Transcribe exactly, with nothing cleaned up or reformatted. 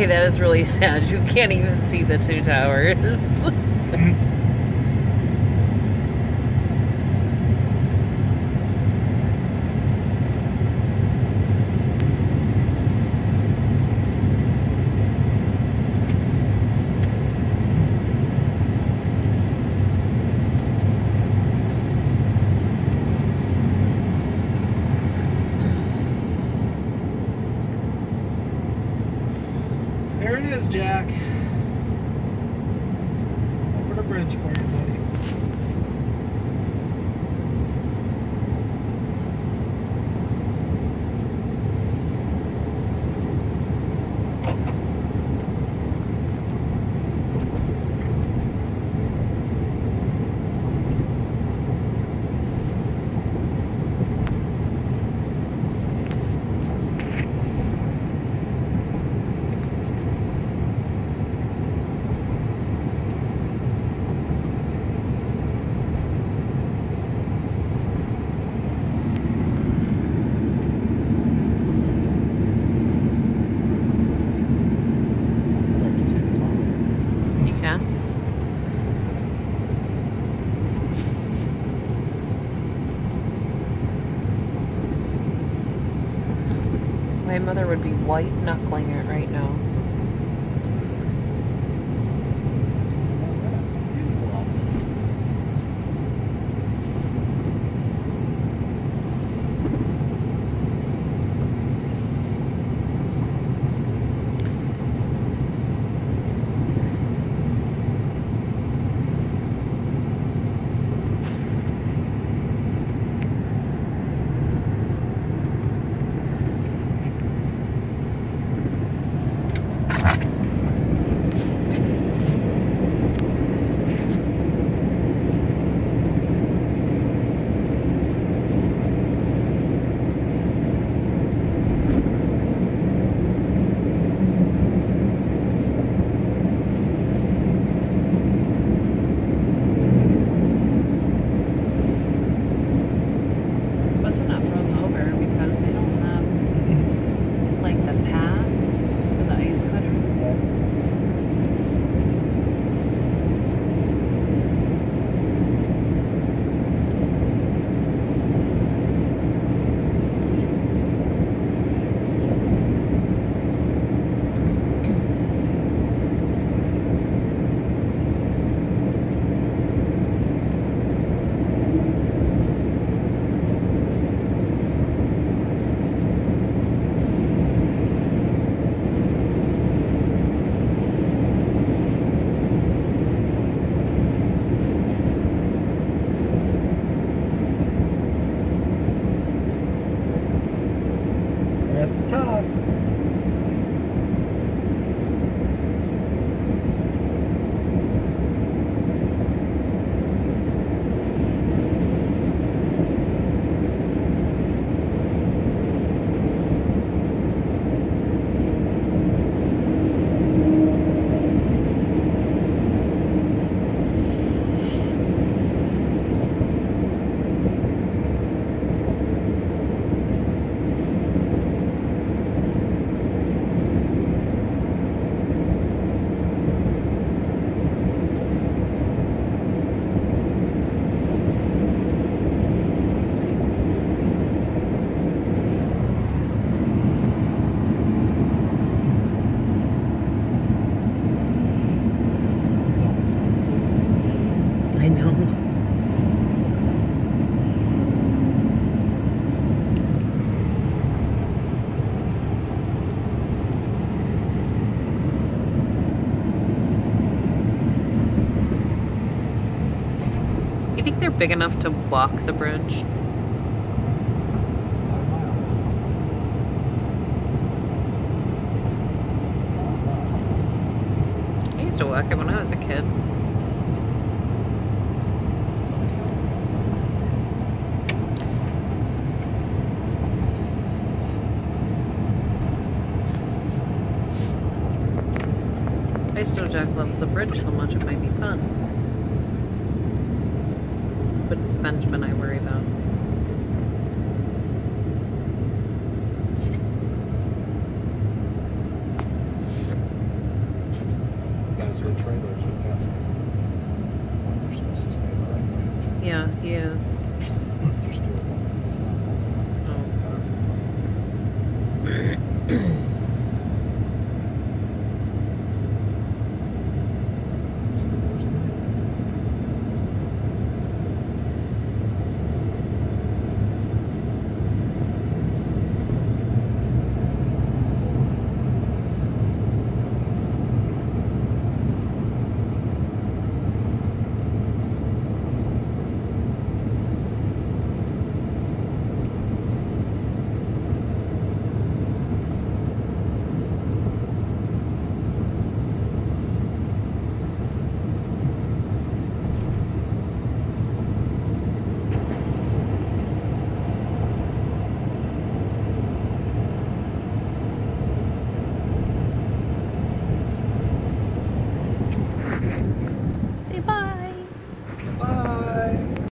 Okay, that is really sad. You can't even see the two towers. There it is, Jack. Over the bridge for you, buddy. My mother would be white knuckling it right now. That's beautiful out there. At the top. I know. You think they're big enough to walk the bridge? I used to walk it when I was a kid. I still Jack loves the bridge so much it might be fun. But it's Benjamin I worry about. Yeah, he is. There's two of them. Oh.